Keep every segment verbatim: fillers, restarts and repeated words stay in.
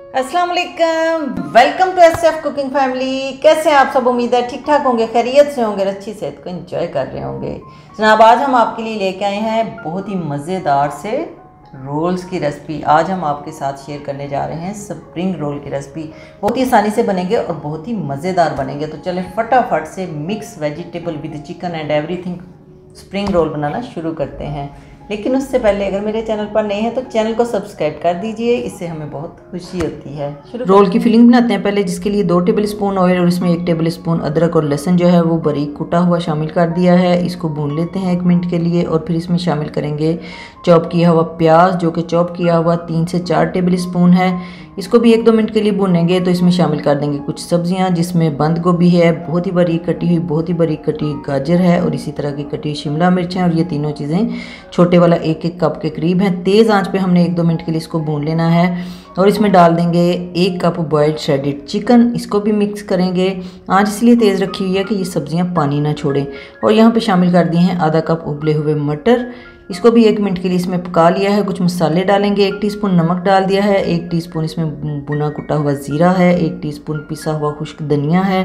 अस्सलाम वालेकुम, welcome to S F cooking family. कैसे हैं आप सब? उम्मीद है ठीक ठाक होंगे, खैरियत से होंगे, अच्छी सेहत को एंजॉय कर रहे होंगे। जनाब, आज हम आपके लिए लेके आए हैं बहुत ही मज़ेदार से रोल्स की रेसिपी। आज हम आपके साथ शेयर करने जा रहे हैं स्प्रिंग रोल की रेसिपी। बहुत ही आसानी से बनेंगे और बहुत ही मज़ेदार बनेंगे। तो चलें फटाफट से mix vegetable with chicken and everything spring roll बनाना शुरू करते हैं। लेकिन उससे पहले अगर मेरे चैनल पर नए हैं तो चैनल को सब्सक्राइब कर दीजिए, इससे हमें बहुत खुशी होती है। रोल की फिलिंग बनाते हैं पहले, जिसके लिए दो टेबल स्पून ऑयल और इसमें एक टेबल स्पून अदरक और लहसुन जो है वो बारीक कुटा हुआ शामिल कर दिया है। इसको भून लेते हैं एक मिनट के लिए और फिर इसमें शामिल करेंगे चॉप किया हुआ प्याज, जो कि चॉप किया हुआ तीन से चार टेबल स्पून है। इसको भी एक दो मिनट के लिए भूनेंगे। तो इसमें शामिल कर देंगे कुछ सब्जियां, जिसमें बंद गोभी है, बहुत ही बारीक कटी हुई, बहुत ही बारीक कटी हुई गाजर है और इसी तरह की कटी हुई शिमला मिर्च है। और ये तीनों चीज़ें छोटे वाला एक एक कप के करीब हैं। तेज़ आंच पे हमने एक दो मिनट के लिए इसको भून लेना है। और इसमें डाल देंगे एक कप बॉइल्ड श्रेडेड चिकन। इसको भी मिक्स करेंगे। आंच इसलिए तेज़ रखी हुई है कि ये सब्जियां पानी ना छोड़ें। और यहाँ पे शामिल कर दिए हैं आधा कप उबले हुए मटर। इसको भी एक मिनट के लिए इसमें पका लिया है। कुछ मसाले डालेंगे। एक टीस्पून नमक डाल दिया है, एक टीस्पून इसमें भुना कुटा हुआ ज़ीरा है, एक टीस्पून पिसा हुआ खुश्क धनिया है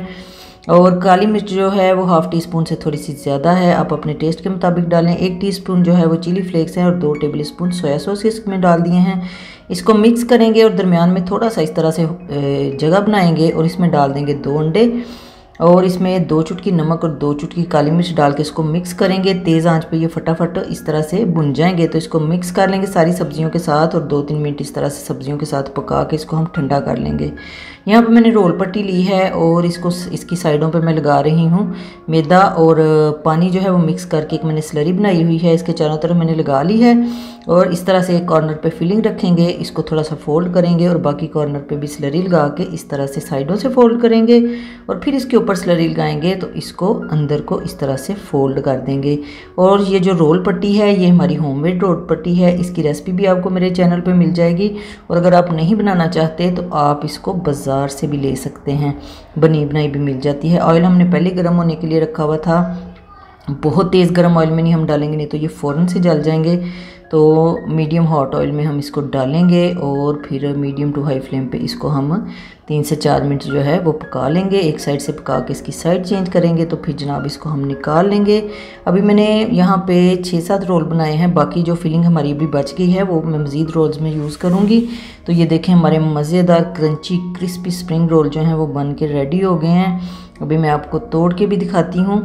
और काली मिर्च जो है वो हाफ़ टी स्पून से थोड़ी सी ज़्यादा है, आप अपने टेस्ट के मुताबिक डालें। एक टीस्पून जो है वो चिली फ्लेक्स है और दो टेबल स्पून सोया सॉस इसमें डाल दिए हैं। इसको मिक्स करेंगे और दरमियान में थोड़ा सा इस तरह से जगह बनाएंगे और इसमें डाल देंगे दो अंडे और इसमें दो चुटकी नमक और दो चुटकी काली मिर्च डाल के इसको मिक्स करेंगे। तेज़ आंच पे ये फटाफट इस तरह से भुन जाएंगे। तो इसको मिक्स कर लेंगे सारी सब्जियों के साथ और दो तीन मिनट इस तरह से सब्जियों के साथ पका के इसको हम ठंडा कर लेंगे। यहाँ पे मैंने रोल पट्टी ली है और इसको इसकी साइडों पे मैं लगा रही हूँ मैदा और पानी जो है वो मिक्स करके एक मैंने स्लरी बनाई हुई है, इसके चारों तरफ मैंने लगा ली है। और इस तरह से एक कॉर्नर पे फिलिंग रखेंगे, इसको थोड़ा सा फोल्ड करेंगे और बाकी कॉर्नर पे भी स्लरी लगा के इस तरह से साइडों से फोल्ड करेंगे और फिर इसके ऊपर स्लरी लगाएंगे तो इसको अंदर को इस तरह से फोल्ड कर देंगे। और ये जो रोल पट्टी है ये हमारी होममेड रोल पट्टी है। इसकी रेसिपी भी आपको मेरे चैनल पे मिल जाएगी और अगर आप नहीं बनाना चाहते तो आप इसको बाजार से भी ले सकते हैं, बनी बनाई भी मिल जाती है। ऑयल हमने पहले गर्म होने के लिए रखा हुआ था। बहुत तेज़ गर्म ऑयल में नहीं हम डालेंगे, नहीं तो ये फ़ौरन से जल जाएंगे। तो मीडियम हॉट ऑयल में हम इसको डालेंगे और फिर मीडियम टू हाई फ्लेम पे इसको हम तीन से चार मिनट जो है वो पका लेंगे। एक साइड से पका के इसकी साइड चेंज करेंगे तो फिर जनाब इसको हम निकाल लेंगे। अभी मैंने यहाँ पे छः सात रोल बनाए हैं, बाकी जो फिलिंग हमारी अभी बच गई है वो मैं मज़ीद रोल्स में यूज़ करूँगी। तो ये देखें हमारे मज़ेदार क्रंची क्रिस्पी स्प्रिंग रोल जो हैं वो बन के रेडी हो गए हैं। अभी मैं आपको तोड़ के भी दिखाती हूँ।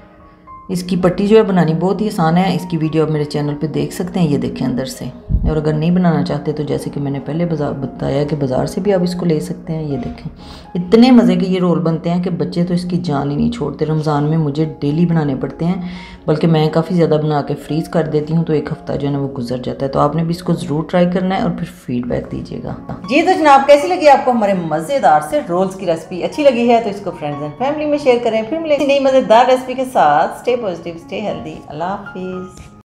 इसकी पट्टी जो है बनानी बहुत ही आसान है। इसकी वीडियो आप मेरे चैनल पे देख सकते हैं, ये देखें अंदर से। और अगर नहीं बनाना चाहते तो जैसे कि मैंने पहले बाजार बताया कि बाज़ार से भी आप इसको ले सकते हैं। ये देखें इतने मज़े के ये रोल बनते हैं कि बच्चे तो इसकी जान ही नहीं छोड़ते। रमज़ान में मुझे डेली बनाने पड़ते हैं, बल्कि मैं काफ़ी ज़्यादा बना के फ्रीज़ कर देती हूँ, तो एक हफ़्ता जो है ना वो गुजर जाता है। तो आपने भी इसको ज़रूर ट्राई करना है और फिर फीडबैक दीजिएगा। जी तो जनाब, कैसी लगी आपको हमारे मज़ेदार से रोल्स की रेसिपी? अच्छी लगी है तो इसको फ्रेंड्स एंड फैमिली में शेयर करें। फिर मिलेंगे नई मज़ेदार रेसिपी के साथ। Stay positive, stay healthy. अल्लाह हाफिज़।